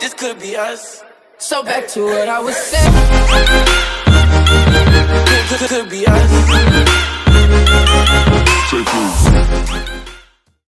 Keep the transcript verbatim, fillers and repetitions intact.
this could be us. So back to what I was saying.